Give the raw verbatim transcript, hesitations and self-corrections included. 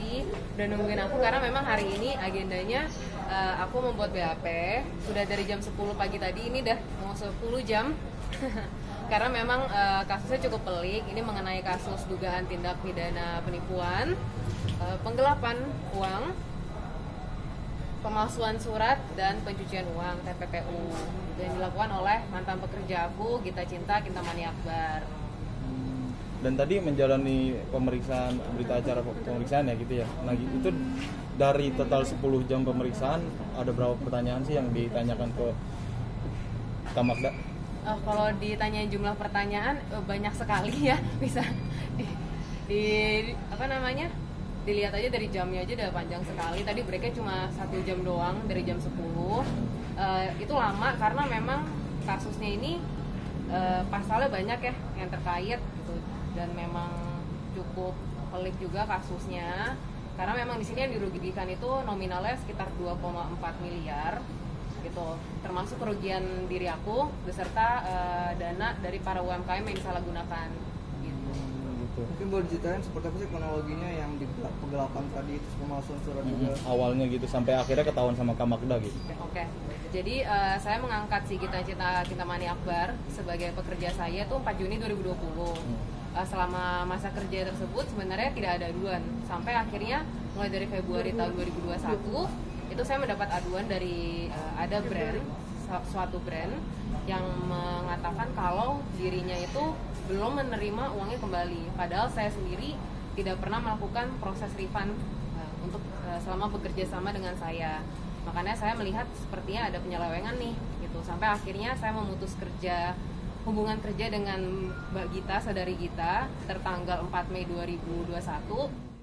kasih udah nungguin aku, karena memang hari ini agendanya uh, aku membuat B A P sudah dari jam sepuluh pagi tadi, ini udah mau sepuluh jam. Karena memang uh, kasusnya cukup pelik, ini mengenai kasus dugaan tindak pidana penipuan, uh, penggelapan uang, pemalsuan surat, dan pencucian uang T P P U yang dilakukan oleh mantan pekerja aku, Gita Cinta Kintamani Akbar. Dan tadi menjalani pemeriksaan, berita acara pemeriksaan ya gitu ya. Nah itu dari total sepuluh jam pemeriksaan ada berapa pertanyaan sih yang ditanyakan ke Kamakda? Uh, kalau ditanya jumlah pertanyaan uh, banyak sekali ya, bisa di, di apa namanya dilihat aja dari jamnya aja udah panjang sekali. Tadi breaknya cuma satu jam doang dari jam sepuluh. Uh, itu lama karena memang kasusnya ini uh, pasalnya banyak ya yang terkait gitu, dan memang cukup pelik juga kasusnya karena memang di sini yang dirugikan itu nominalnya sekitar dua koma empat miliar gitu, termasuk kerugian diri aku beserta uh, dana dari para U M K M yang disalahgunakan gitu. Mungkin boleh diceritain seperti apa sih kronologinya yang di penggelapan tadi, terus pemalsuan surat hmm, juga awalnya gitu sampai akhirnya ketahuan sama Kamakda gitu. Oke, okay. Jadi uh, saya mengangkat si Gita Cinta Kintamani Akbar sebagai pekerja saya tuh empat Juni dua ribu dua puluh. Hmm. Uh, selama masa kerja tersebut sebenarnya tidak ada aduan, sampai akhirnya mulai dari Februari tahun dua ribu dua puluh satu itu saya mendapat aduan dari uh, ada brand, suatu brand yang mengatakan kalau dirinya itu belum menerima uangnya kembali, padahal saya sendiri tidak pernah melakukan proses refund uh, untuk uh, selama bekerja sama dengan saya. Makanya saya melihat sepertinya ada penyelewengan nih gitu, sampai akhirnya saya memutus kerja hubungan kerja dengan Mbak Gita, saudari Gita, tertanggal empat Mei dua ribu dua puluh satu.